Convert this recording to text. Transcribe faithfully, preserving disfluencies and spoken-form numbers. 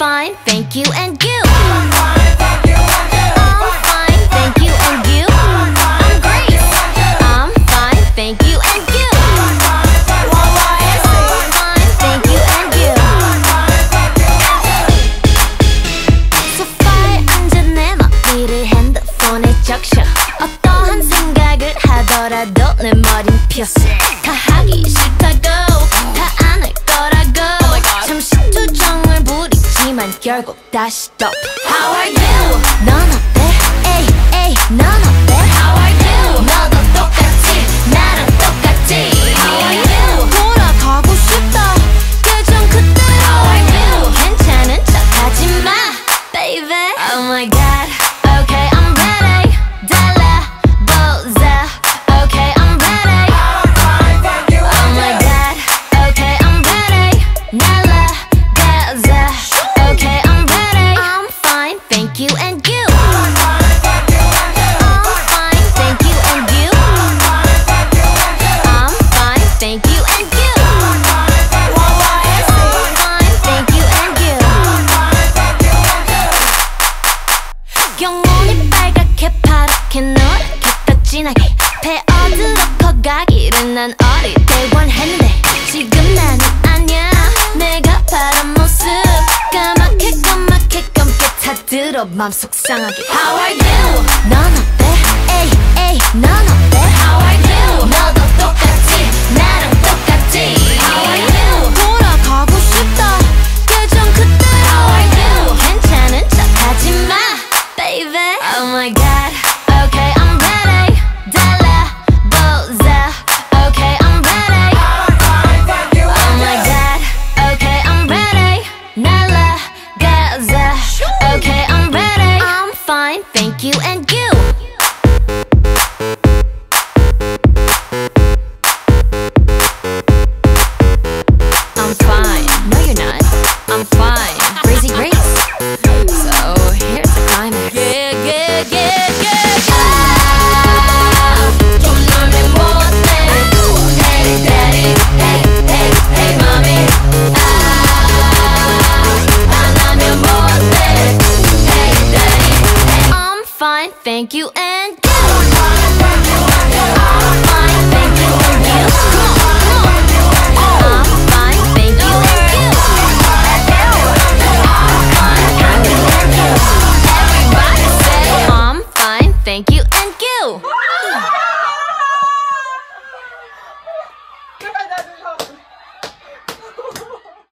fine, thank you, and you. I'm fine, thank you, and you. I'm great. I'm fine, thank you, and you. I'm fine, thank you, and you. 소파에 앉은 내 머리를 핸드폰에 적셔. 어떠한 생각을 하더라도 내 머린 피었어. 다 하기 싫다고, 다 안 할 거라고. 잠시 투정을 부리지만 결국 다시 또 How are you? 넌 어때? 에이 에이 넌 어때? How are you? 너도 똑같지? 나랑 똑같지? How are you? 돌아가고 싶다 예전 그대로 How are you? 괜찮은 척 하지마 baby. Oh my god. Okay I'm ready. 달라보자. Okay I'm ready. Oh my god. Okay I'm ready. 날아가자. Okay I'm ready. I'm fine thank you and you. I'm fine thank you and you. I'm fine thank you and you. I'm fine thank you and you. 영혼이 빨갛게 파랗게 노랗게 더 진하게 배어들어 커가기를 난 어릴 때 원했는데 지금 나는 아냐. 내가 바란 모습 까맣게 까맣게 검게 타들어 맘속 상하게 How are you? 넌 어때? 에이 에이 넌 어때? How are you? 너도 똑같지? 나랑 똑같지? How are you? 돌아가고 싶다 예전 그대로 How are you? 괜찮은 척 하지마 baby. Oh my god. Okay I'm ready. 달라보자. Okay I'm ready. Oh my god. Okay I'm ready. 날아가자. Okay I'm ready. I'm fine thank you and you. I'm fine. No you're not. I'm fine. Crazy Grace. So here's the climax. Yeah yeah yeah yeah. 아, 좀 놀면 못해. Hey daddy. Hey hey hey mommy. 아, 안 하면 못해. Hey daddy. Hey. I'm fine thank you and